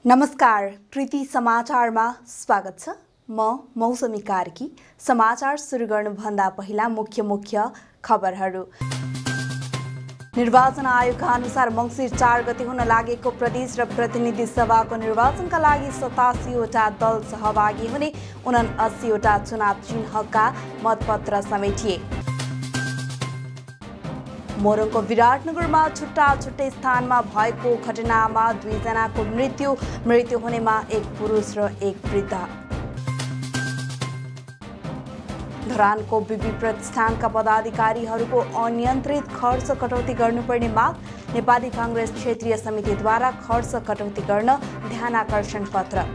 नमस्कार, कृति समाचारमा स्वागत छ। म मौसमी कार्की। समाचार सुरु गर्नुभन्दा पहिला मुख्य खबरहरू। निर्वाचन आयोगका अनुसार मङ्सिर 4 गते हुन लागेको प्रदेश र प्रतिनिधि सभाको निर्वाचनका लागि 87वटा दल सहभागी हुने 79वटा चुनाव चिन्हका मतपत्र समेटिए। मोरङको विराटनगरमा छुट्टै स्थानमा भएको घटनामा 2 जनाको मृत्यु हुनेमा 1 पुरुष र 1 वृद्ध। धरानको बिपी प्रतिष्ठानका पदाधिकारीहरूको अनियन्त्रित खर्च कटौती गर्नुपर्ने माग। नेपाली काङ्ग्रेस क्षेत्रीय समितिद्वारा खर्च कटौती गर्न ध्यानाकर्षण पत्र।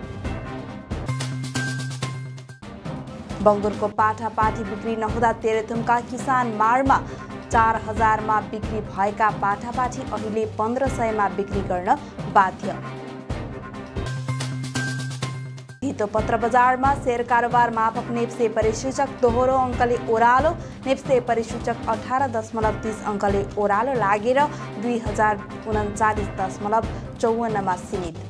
बङ्गुरको पाठापाठी बिक्री नहुँदा तेह्रथुमका किसान मारमा 4000 मा बिक्री भएका पाठापाठी अहिले 1500 मा बिक्री गर्न बाध्य। धितो पत्र बजारमा शेयर कारोबार मापक नेप्से परिसूचक दोहोरो अङ्कले ओह्रालो। नेप्से परिसूचक 18.30 अङ्कले ओह्रालो लागेर 2039.54 मा सीमित।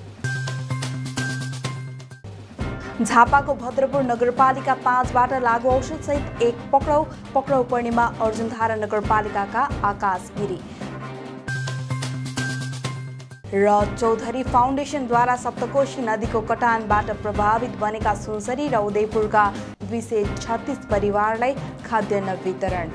झापाको भद्रपुर नगरपालिका 5बाट लागु औषध सहित 1 पक्राउ पर्नेमा अर्जुनधारा नगरपालिकाका आकाश गिरी। र चौधरी फाउन्डेसनद्वारा सप्तकोशी नदीको कटानबाट प्रभावित बनेका सुनसरी र उदयपुरका 236 परिवारलाई खाद्यान्न वितरण।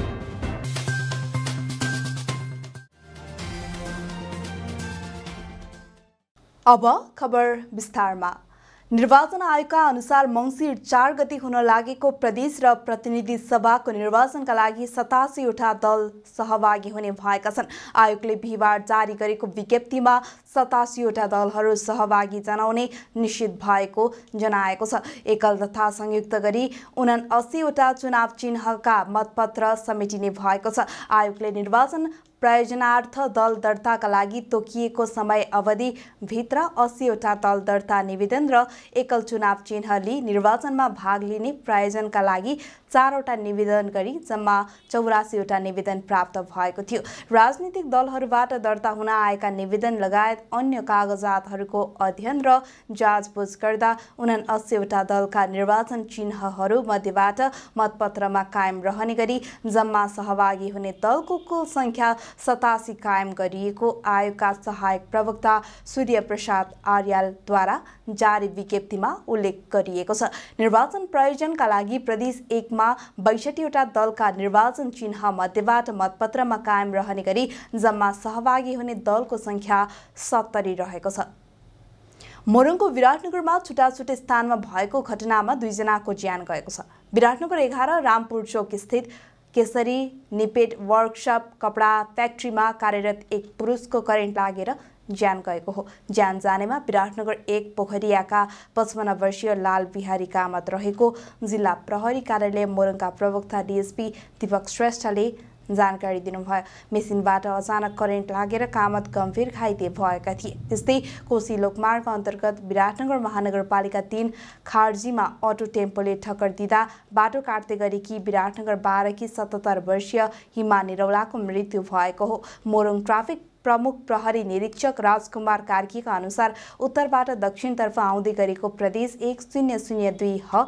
अब खबर विस्तारमा। निर्वाचन आयोगका अनुसार मङ्सिर 4 गते हुन लागेको प्रदेश र प्रतिनिधि सभाको निर्वाचनका लागि 87वटा दल सहभागी हुने भएका छन्। आयोगले बिहिबार जारी गरेको विज्ञप्तिमा 87वटा दलहरू सहभागी जनाउने निश्चित भएको जनाएको छ। एकल तथा संयुक्त गरी 79वटा चुनाव चिन्हका मतपत्र समेटिने भएको छ। आयोगले निर्वाचन प्रयोजनार्थ दल दर्ताका लागि तोकिएको समय अवधि भित्र 80वटा दल दर्ता निवेदन र एकल चुनाव चिन्ह लिई निर्वाचनमा भाग लिने प्रयोजनका लागि 4वटा निवेदन गरी जम्मा 84वटा निवेदन प्राप्त भएको थियो। राजनीतिक दलहरूबाट दर्ता हुन आएका निवेदन लगायत अन्य कागजातहरूको अध्ययन र जाँचबुझ गर्दा 79वटा दलका निर्वाचन चिन्हहरू मध्येबाट मतपत्रमा कायम रहने गरी जम्मा सहभागी हुने दलको कुल संख्या 87 कायम गरिएको आयोगका सहायक प्रवक्ता सूर्य प्रसाद आर्यालद्वारा जारी विज्ञप्तिमा उल्लेख गरिएको छ। निर्वाचन प्रयोजनका लागि प्रदेश 1 मा 62वटा दलका निर्वाचन चिन्ह मध्येबाट मतपत्रमा कायम रहने गरी जम्मा सहभागी हुने दलको संख्या 70 रहेको छ। मोरङको विराटनगरमा छुट्टै स्थानमा भएको घटनामा 2 जनाको ज्यान गएको छ। विराटनगर 11 रामपुर चौक स्थित केसरी निपेट वर्कशप कपडा फ्याक्ट्रीमा कार्यरत 1 पुरुषको करेन्ट लागेर ज्यान गएको हो। ज्यान जानेमा विराटनगर 1 पोखरियाका 55 वर्षीय लाल बिहारी कामत रहेको जिल्ला प्रहरी कार्यालय मोरङका प्रवक्ता डीएसपी दीपक श्रेष्ठले जानकारी दिनुभयो। मेसिनबाट अचानक करेन्ट लागेर कामत गम्भीर घाइते भएका थिए। त्यस्तै कोशी लोकमार्ग अन्तर्गत विराटनगर महानगरपालिका 3 खार्जीमा अटो टेम्पोले ठक्कर दिँदा बाटो काट्दै गरेकी विराटनगर 12 की 77 वर्षीय हिमा निरौलाको मृत्यु भएको हो। मोरङ ट्राफिक प्रमुख प्रहरी निरीक्षक राजकुमार कार्कीका अनुसार उत्तरबाट दक्षिणतर्फ आउँदै गरेको प्रदेश 1002 ह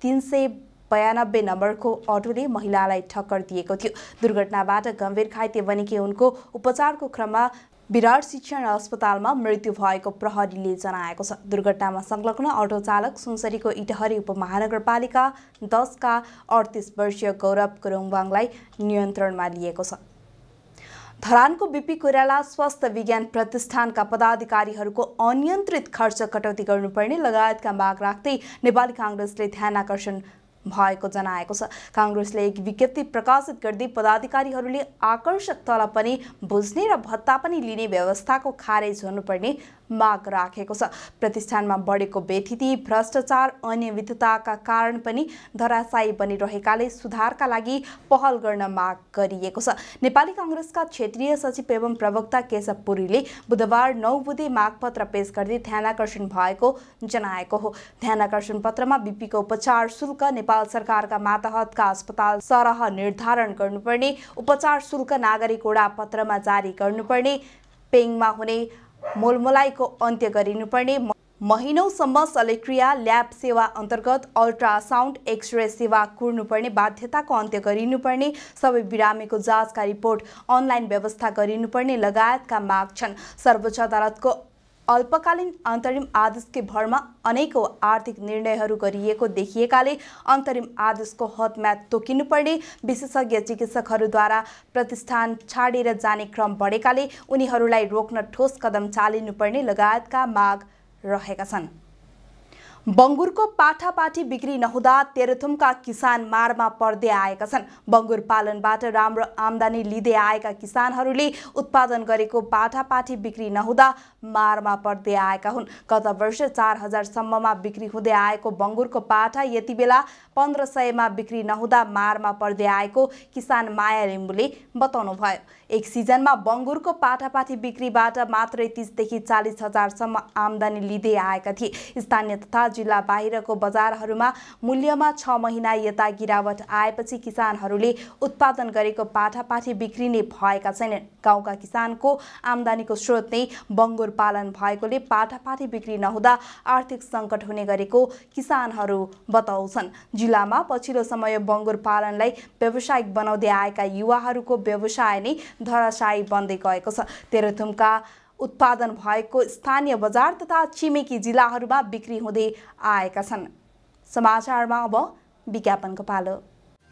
392 नम्बरको अटोले महिलालाई ठक्कर दिएको थियो। दुर्घटनाबाट गम्भीर घाइते बनेकी उनको उपचारको क्रममा विराट शिक्षण अस्पतालमा मृत्यु भएको प्रहरीले जनाएको छ। दुर्घटनामा संलग्न अटो चालक सुनसरीको इटहरी उपमहानगरपालिका 10 का 38 वर्षीय गौरव गुरुङवाङलाई नियन्त्रणमा लिएको छ। धरानको बिपी कोइराला स्वास्थ्य विज्ञान प्रतिष्ठानका पदाधिकारीहरूको अनियन्त्रित खर्च कटौती गर्नुपर्ने लगायतका माग राख्दै नेपाली काङ्ग्रेसले ध्यानाकर्षण भएको जनाएको छ। काङ्ग्रेसले एक विज्ञप्ति प्रकाशित गर्दै पदाधिकारीहरूले आकर्षक तलब पनि बुझ्ने र भत्ता पनि लिने व्यवस्थाको खारेज हुनुपर्ने माग राखेको छ। प्रतिष्ठानमा बढेको बेथिति, भ्रष्टाचार, अनियमितताका कारण पनि धराशायी बनिरहेकाले सुधारका लागि पहल गर्न माग गरिएको छ। नेपाली काङ्ग्रेसका क्षेत्रीय सचिव एवं प्रवक्ता केशव पुरीले बुधबार 9 बुधे मागपत्र पेश गर्दै ध्यानाकर्षण भएको जनाएको हो। ध्यानाकर्षण पत्रमा बीपीको उपचार शुल्क, नेपाल सरकारका मातहतका अस्पताल सरह निर्धारण गर्नुपर्ने, उपचार शुल्क नागरिक वडा पत्रमा जारी गर्नुपर्ने, पेङमा हुने मोलमोलाइको अन्त्य गरिनुपर्ने, महिनौसम्म शल्यक्रिया ल्याब सेवा अन्तर्गत अल्ट्रासाउन्ड एक्सरे सेवा कुर्नुपर्ने बाध्यताको अन्त्य गरिनुपर्ने, सबै बिरामीको जाँचका रिपोर्ट अनलाइन व्यवस्था गरिनुपर्ने लगायतका माग छन्। सर्वोच्च अदालतको अल्पकालीन अन्तरिम आदेशकै भरमा अनेकौं आर्थिक निर्णयहरू गरिएको देखिएकाले अन्तरिम आदेशको हदम्याद तोकिनुपर्ने, विशेषज्ञ चिकित्सकहरूद्वारा प्रतिष्ठान छाडेर जाने क्रम बढेकाले उनीहरूलाई रोक्न ठोस कदम चालिनुपर्ने लगायतका माग रहेका छन्। बंगुरको पाठापाठी बिक्री नहुँदा तेह्रथुमका किसान मारमा पर्दै आएका छन्। बंगुर पालनबाट राम्रो आमदानी लिँदै आएका किसानहरूले उत्पादन गरेको पाठापाठी बिक्री नहुँदा मारमा पर्दै आएका हुन्। गत वर्ष 4000 सम्ममा बिक्री हुँदै आएको बंगुरको पाठा यति बेला 1500 मा बिक्री नहुँदा मारमा पर्दै आएको किसान माया लिम्बुले बताउनुभयो। एक सिजनमा बंगुरको पाठापाठी बिक्रीबाट मात्रै 30 देखि 40 हजार सम्म आमदानी लिँदै आएका थिए। स्थानीय तथा जिल्ला बाहिरको बजारहरूमा मूल्यमा 6 महिना यता गिरावट आएपछि किसानहरूले उत्पादन गरेको पाठापाठी बिक्री नै भएका छैनन्। गाउँका किसानको आमदानीको स्रोत नै बंगुर पालन भएकोले पाठापाठी बिक्री नहुँदा आर्थिक सङ्कट हुने गरेको किसानहरू बताउँछन्। जिल्लामा पछिल्लो समय बंगुर पालनलाई व्यावसायिक बनाउँदै आएका युवाहरूको व्यवसाय नै धराशायी बन्दै गएको छ। तेह्रथुमका उत्पादन भएको स्थानीय बजार तथा छिमेकी जिल्लाहरूमा बिक्री हुँदै आएका छन्। समाचारमा अब विज्ञापनको पालो।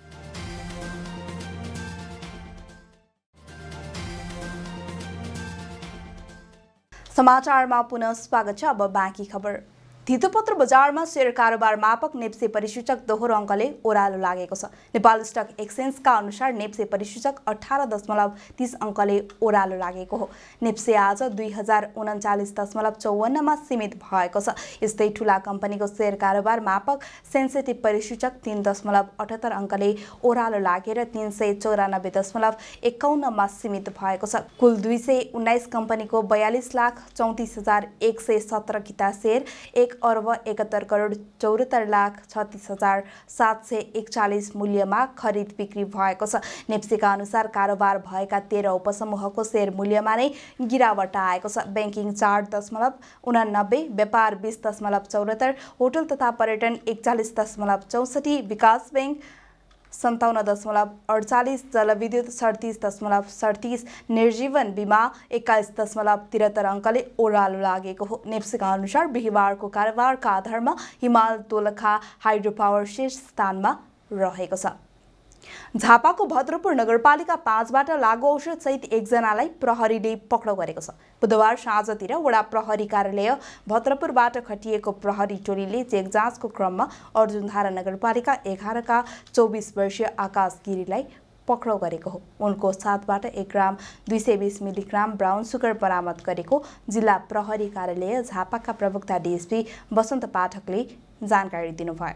समाचारमा पुनः स्वागत छ। अब बाँकी खबर। धितोपत्र बजारमा शेयर कारोबार मापक नेप्से परिसूचक दोहोरो अङ्कले ओह्रालो लागेको छ। नेपाल स्टक एक्सचेन्जका अनुसार नेप्से परिसूचक 18.30 अङ्कले ओह्रालो लागेको हो। नेप्से आज 2039.54 मा सीमित भएको छ। यस्तै ठूला कम्पनीको शेयर कारोबार मापक सेन्सिटिभ परिसूचक 3.78 अङ्कले ओह्रालो लागेर 394.51 मा सीमित भएको छ। कुल 219 कम्पनीको 42,34,117 किता शेयर 1,71,74,36,741 मूल्यमा खरिद बिक्री भएको छ। नेप्सेका अनुसार कारोबार भएका 13 उपसमूहको शेयर मूल्यमा नै गिरावट आएको छ। बैंकिङ 4.89, व्यापार 20.74, होटल तथा पर्यटन 41.64, विकास बैंक 57.48, जलविद्युत 37.37, निर्जीवन बीमा 21.73 अङ्कले ओह्रालो लागेको हो। नेप्सेका अनुसार बिहिबारको कारोबारका आधारमा हिमाल दोलखा हाइड्रो पावर शीर्ष स्थानमा रहेको छ। झापाको भद्रपुर नगरपालिका 5 बाट लागु औषध सहित एकजनालाई प्रहरीले पक्राउ गरेको छ। बुधबार साँझतिर वडा प्रहरी कार्यालय भद्रपुरबाट खटिएको प्रहरी टोलीले चेक जाँचको क्रममा अर्जुनधारा नगरपालिका 11 का 24 वर्षीय आकाश गिरीलाई पक्राउ गरेको हो। उनको साथबाट 1 ग्राम 220 मिलिग्राम ब्राउन सुगर बरामद गरेको जिल्ला प्रहरी कार्यालय झापाका प्रवक्ता डीएसपी वसन्त पाठकले जानकारी दिनुभयो।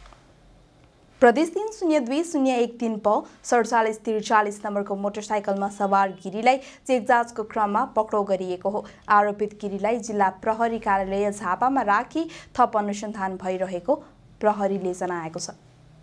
प्रदेश 302-013 प 4743 नम्बरको मोटरसाइकलमा सवार गिरीलाई चेक जाँचको क्रममा पक्राउ गरिएको हो। आरोपित गिरीलाई जिल्ला प्रहरी कार्यालय झापामा राखी थप अनुसन्धान भइरहेको प्रहरीले जनाएको छ।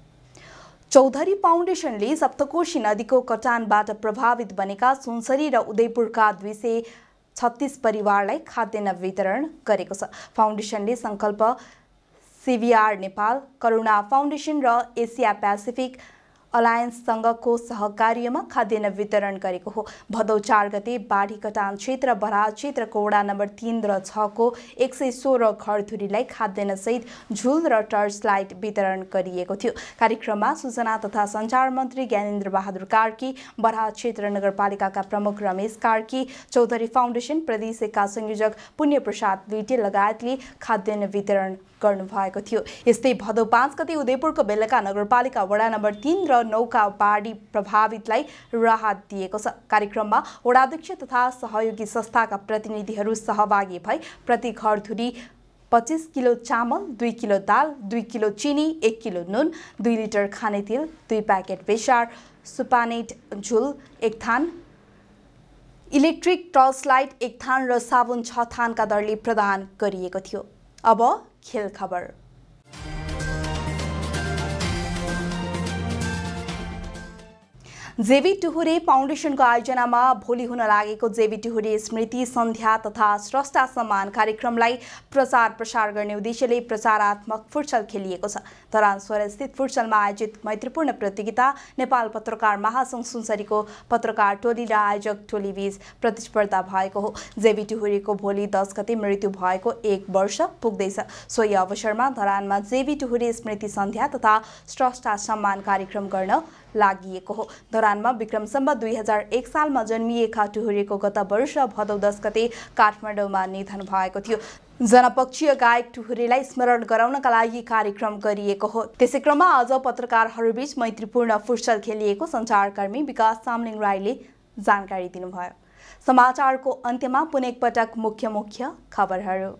चौधरी फाउन्डेसनले सप्तकोशी नदीको कटानबाट प्रभावित बनेका सुनसरी र उदयपुरका 236 परिवारलाई खाद्यान्न वितरण गरेको छ। फाउन्डेसनले संकल्प सीवीआर नेपाल, करुणा फाउन्डेसन र एसिया पेसिफिक अलायन्ससँगको सहकार्यमा खाद्यान्न वितरण गरेको हो। भदौ 4 गते बाढी कटान क्षेत्र बराह क्षेत्रको वडा नम्बर 3 र 6 को 116 घरधुरीलाई खाद्यान्न सहित झुल र टर्च लाइट वितरण गरिएको थियो। कार्यक्रममा सूचना तथा सञ्चार मन्त्री ज्ञानेन्द्र बहादुर कार्की, बराह क्षेत्र नगरपालिकाका प्रमुख रमेश कार्की, चौधरी फाउन्डेसन प्रदेश 1 का संयोजक पुण्य प्रसाद विटे लगायतले खाद्यान्न वितरण गर्नुभएको थियो। यस्तै भदौ 5 गते उदयपुरको बेलका नगरपालिका वडा नम्बर 3 र 9 का बाढी प्रभावितलाई राहत दिएको छ। कार्यक्रममा वडाध्यक्ष तथा सहयोगी संस्थाका प्रतिनिधिहरू सहभागी भई प्रति घरधुरी 25 किलो चामल, 2 किलो दाल, 2 किलो चिनी, 1 किलो नुन, 2 लिटर खाने तेल, 2 प्याकेट बेसार, सुपानेट झुल 1 थान, इलेक्ट्रिक टर्च लाइट 1 थान र साबुन 6 थानका दरले प्रदान गरिएको थियो। अब खेल खबर। जेबी टुहुरे फाउन्डेसनको आयोजनामा भोलि हुन लागेको जेबी टुहुरे स्मृति सन्ध्या तथा स्रष्टा सम्मान कार्यक्रमलाई प्रसार गर्ने उद्देश्यले प्रचारात्मक फुटसल खेलिएको छ। धरान स्थित फुटसलमा आयोजित मैत्रीपूर्ण प्रतियोगिता नेपाल पत्रकार महासंघ सुनसरीको पत्रकार टोली र आयोजक टोलीबीच प्रतिस्पर्धा भएको हो। जेबी टुहुरेको भोलि 10 गते मृत्यु भएको 1 वर्ष पुग्दैछ। सोही अवसरमा धरानमा जेबी टुहुरे स्मृति सन्ध्या तथा स्रष्टा सम्मान कार्यक्रम गर्न लागिएको हो। धरानमा विक्रम सम्वत 2001 सालमा जन्मिएका टुहुरेको गत वर्ष भदौ 10 गते काठमाडौँमा निधन भएको थियो। जनपक्षीय गायक टुहुरेलाई स्मरण गराउनका लागि कार्यक्रम गरिएको हो। त्यसै क्रममा आज पत्रकारहरूबीच मैत्रीपूर्ण फुटसल खेलिएको सञ्चारकर्मी विकास सामलिङ राईले जानकारी दिनुभयो। समाचारको अन्त्यमा पुनः एकपटक मुख्य खबरहरू।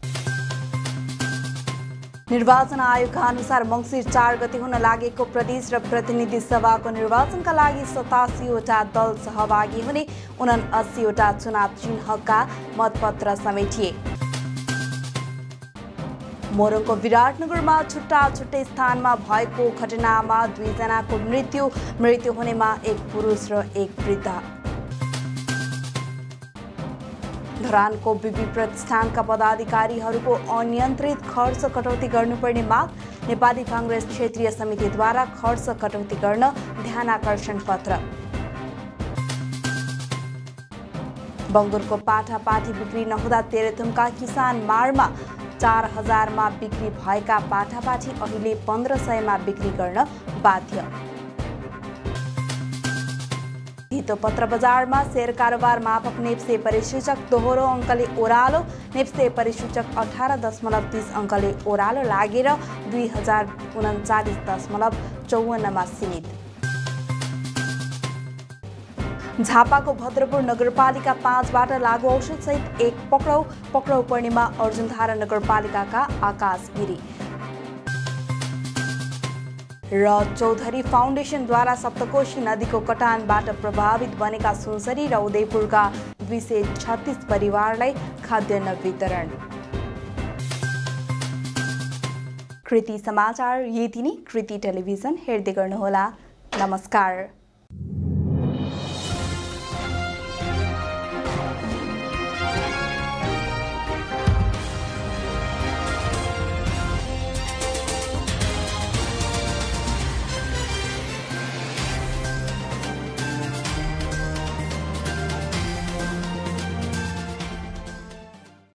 निर्वाचन आयोगका अनुसार मङ्सिर 4 गते हुन लागेको प्रदेश र प्रतिनिधि सभाको निर्वाचनका लागि 87 वटा दल सहभागी हुने 79 वटा चुनाव चिन्हका मतपत्र समेटिए। मोरङको विराटनगरमा छुट्टै स्थानमा भएको घटनामा 2 जनाको मृत्यु हुनेमा 1 पुरुष र 1 वृद्ध। धरानको बिबी प्रतिष्ठानका पदाधिकारीहरूको अनियन्त्रित खर्च कटौती गर्नुपर्ने माग। नेपाली कांग्रेस क्षेत्रीय समितिद्वारा खर्च कटौती गर्न ध्यानाकर्षण पत्र। बङ्गुरको पाठापाठी बिक्री नहुँदा तेह्रथुमका किसान मारमा 4000 मा बिक्री भएका पाठापाठी अहिले 1500 मा बिक्री गर्न बाध्य। धितो पत्र बजारमा शेयर कारोबार मापक नेप्से परिसूचक दोहोरो अङ्कले ओह्रालो। नेप्से परिसूचक 18.30 अङ्कले ओह्रालो लागेर 2039.54 मा सीमित। झापाको भद्रपुर नगरपालिका 5 बाट लागु औषध सहित 1 पक्राउ पर्नेमा अर्जुनधारा नगरपालिकाका आकाश गिरी। र चौधरी फाउन्डेसनद्वारा सप्तकोशी नदीको कटानबाट प्रभावित बनेका सुनसरी र उदयपुरका 236 परिवारलाई खाद्यान्न वितरण। कृति समाचार यति नै। कृति टेलिभिजन हेर्दै गर्नुहोला। नमस्कार।